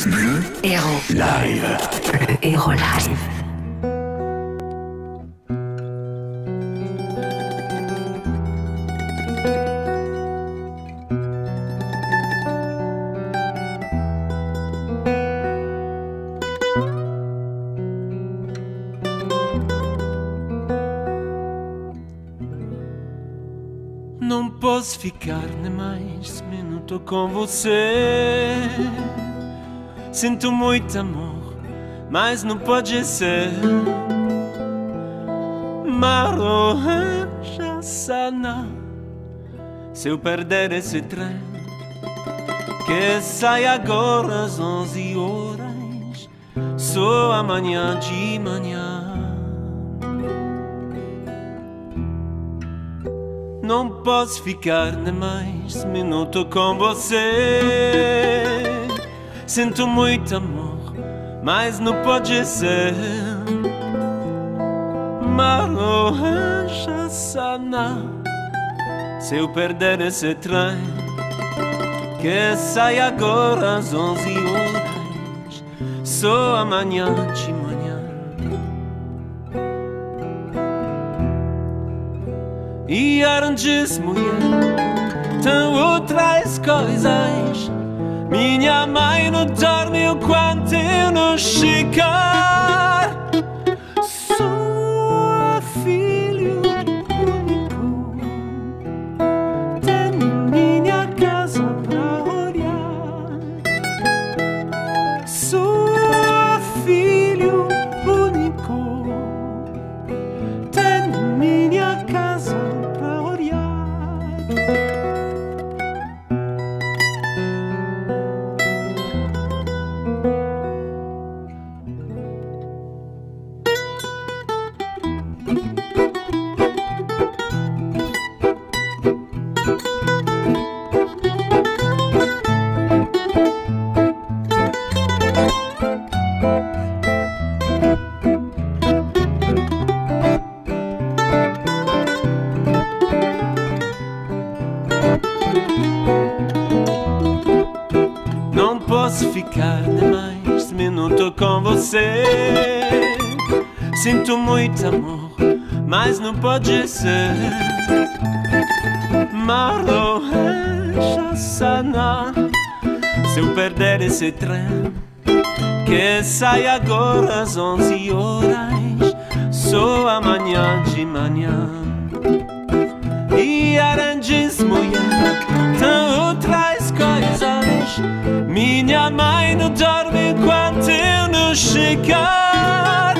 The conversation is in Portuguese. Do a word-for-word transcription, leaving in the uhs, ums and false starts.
Bleu Héros Live. Le Héros Live. Não posso ficar nem mais um minuto com você. Sinto muito amor, mas não pode ser. Maranja sana, se eu perder esse trem que sai agora às onze horas, só amanhã de manhã. Não posso ficar nem mais um minuto com você. Sinto muito amor, mas não pode ser. Maranja sana, se eu perder esse trem que sai agora às onze horas, só amanhã de manhã. E arranjes, mulher, tem outras coisas. Minha mãe não dorme enquanto eu não chegar. Sou filho único, tenho minha casa pra olhar. Sou filho único, tenho minha casa. Não posso ficar nem mais um minuto com você. Sinto muito amor, mas não pode ser. Maranja sana, se eu perder esse trem que sai agora às onze horas, só amanhã de manhã. E arranjes, mulher, tem outras coisas. Minha mãe não dorme enquanto eu não chegar.